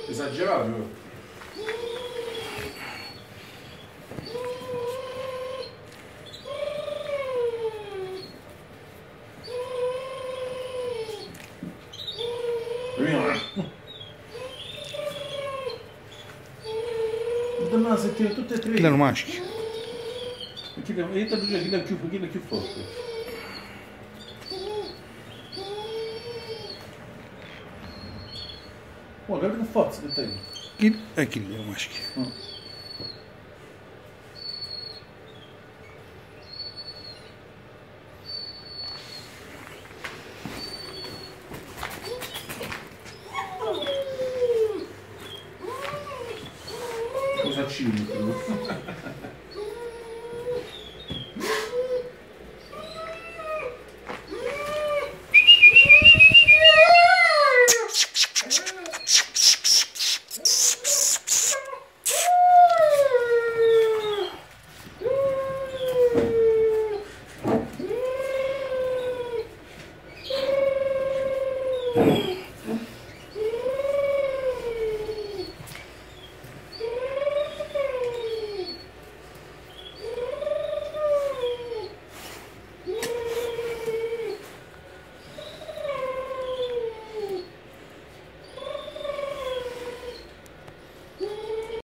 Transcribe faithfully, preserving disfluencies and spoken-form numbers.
Esagerato. Dobbiamo sentire tutte e tre. Chi erano maschi? Chi è più, chi è più forte? Guarda che forza che hai. Chi è chi erano maschi? Mm. Cosa ci mettono?